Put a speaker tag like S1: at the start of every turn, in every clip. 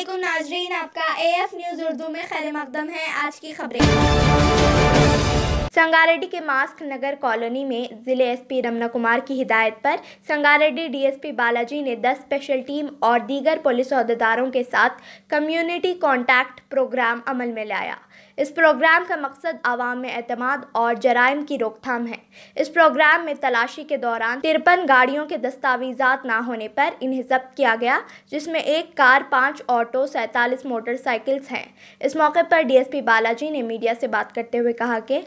S1: अस्सलामुअलैकुम नाजरीन, आपका AF न्यूज़ उर्दू में खैर मकदम है। आज की खबरें। संगारेड्डी के मास्क नगर कॉलोनी में जिले SP रमना कुमार की हिदायत पर संगारेड्डी DSP बालाजी ने 10 स्पेशल टीम और दीगर पुलिस अहदेदारों के साथ कम्युनिटी कॉन्टैक्ट प्रोग्राम अमल में लाया। इस प्रोग्राम का मकसद आवाम में एतमाद और जराइम की रोकथाम है। इस प्रोग्राम में तलाशी के दौरान 53 गाड़ियों के दस्तावेजात ना होने पर इन्हें जब्त किया गया, जिसमें 1 कार, 5 ऑटो, 47 मोटरसाइकिल्स हैं। इस मौके पर DSP बालाजी ने मीडिया से बात करते हुए कहा कि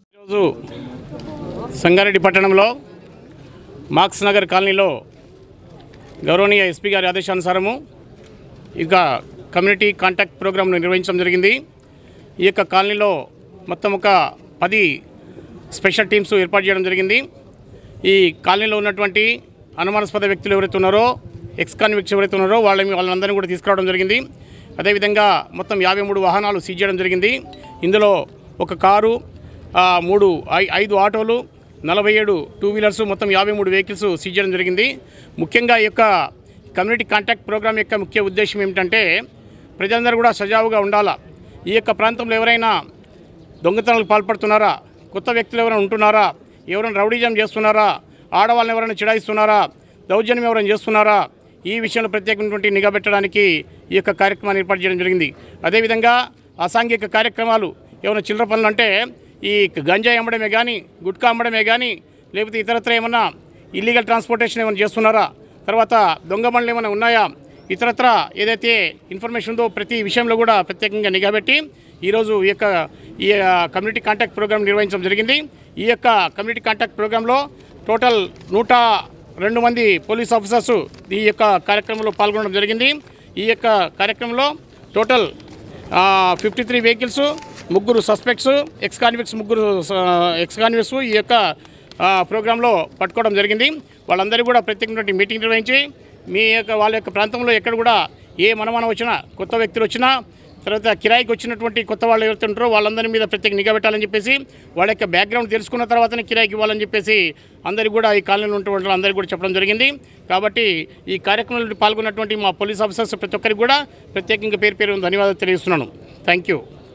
S2: संगारेड्डी పట్టణంలో మార్క్స్ నగర్ కాలనీలో గౌరవనీయ SP గారి ఆదేశానుసారము ఇక కమ్యూనిటీ కాంటాక్ట్ ప్రోగ్రామ్ నిర్వహించడం జరిగింది। ఈ యొక్క కాలనీలో మొత్తం ఒక 10 స్పెషల్ టీమ్స్ ఏర్పాటు చేయడం జరిగింది। ఈ కాలనీలో ఉన్నటువంటి అనుమానాస్పద వ్యక్తులు ఎవరైతే ఉన్నారో, ఎక్స్ కాన్విక్ట్స్ ఎవరైతే ఉన్నారో వాళ్ళందరినీ కూడా తీసుకురావడం జరిగింది। అదేవిధంగా మొత్తం 53 వాహనాలు సీజ్ చేయడం జరిగింది। ఇందులో ఒక కారు, 5 ఆటోలు, 47 టూ వీలర్స్, మొత్తం 53 వెహికల్స్ సీజ్ చేయడం జరిగింది। ముఖ్యంగా ఈ యొక్క కమ్యూనిటీ కాంటాక్ట్ ప్రోగ్రామ్ యొక్క ముఖ్య ఉద్దేశం ఏమిటంటే ప్రజలందరూ కూడా సజావుగా ఉండాలా। ఈ యొక్క ప్రాంతంలో ఎవరైనా దొంగతనాలకు పాల్పడుతున్నారా, కొత్త వ్యక్తులు ఎవరైనా ఉంటున్నారా, ఎవరైనా రౌడీజం చేస్తున్నారా, ఆడవాళ్ళని ఎవరైనా చిడాయిస్తున్నారా, దౌర్జన్యం ఎవరైనా చేస్తున్నారా, ఈ విషయంలో ప్రత్యేకమైనటువంటి నిఘా పెట్టడానికి ఈ యొక్క కార్యక్రమాన్ని ఏర్పాటు చేయడం జరిగింది। అదేవిధంగా అసాంఘిక కార్యక్రమాలు ఏమైనా చిల్లర పనులు అంటే ఈ గంజాయి అమ్మడమే కానీ, గుట్కా అమ్మడమే కానీ, లేకపోతే ఇతరత్ర ఏమన్నా ఇల్లీగల్ ట్రాన్స్పోర్టేషన్ ఏమైనా చేస్తున్నారా, తర్వాత దొంగ బండ్లు ఏమైనా ఉన్నాయా, ఇతరత్ర ఏదైతే ఇన్ఫర్మేషన్ ఉందో ప్రతి విషయంలో కూడా ప్రత్యేకంగా నిఘా పెట్టి ఈరోజు ఈ కమ్యూనిటీ కాంటాక్ట్ ప్రోగ్రామ్ నిర్వహించడం జరిగింది। ఈ యొక్క కమ్యూనిటీ కాంటాక్ట్ ప్రోగ్రాంలో టోటల్ 102 మంది పోలీస్ ఆఫీసర్స్ ఈ యొక్క కార్యక్రమంలో పాల్గొనడం జరిగింది। ఈ యొక్క కార్యక్రమంలో total 53 vehicles, 3 suspects, ex convicts ఈ యొక్క ప్రోగ్రాంలో పట్టుకోవడం జరిగింది। వాళ్ళందరూ కూడా ప్రత్యేకమైన మీటింగ్ నిర్వహించి వాళ్ళ యొక్క ప్రాంతంలో ఎక్కడ కూడా ఏ మనమానం వచ్చినా, కొత్త వ్యక్తులు వచ్చినా, తర్వాత కిరాయికి వచ్చినటువంటి కొత్త వాళ్ళు ఎవరైతే ఉంటారో వాళ్ళందరి మీద ప్రత్యేక నిఘా పెట్టాలని చెప్పేసి, వాళ్ళ యొక్క బ్యాక్గ్రౌండ్ తెలుసుకున్న తర్వాతనే కిరాయికి ఇవ్వాలని చెప్పేసి అందరూ కూడా ఈ కాలనీలో ఉన్నటువంటి అందరికీ కూడా చెప్పడం జరిగింది। కాబట్టి ఈ కార్యక్రమంలో పాల్గొన్నటువంటి మా పోలీస్ ఆఫీసర్స్ ప్రతి ఒక్కరికి కూడా ప్రత్యేకంగా పేరు ధన్యవాదాలు తెలియజేస్తున్నాను। Thank you.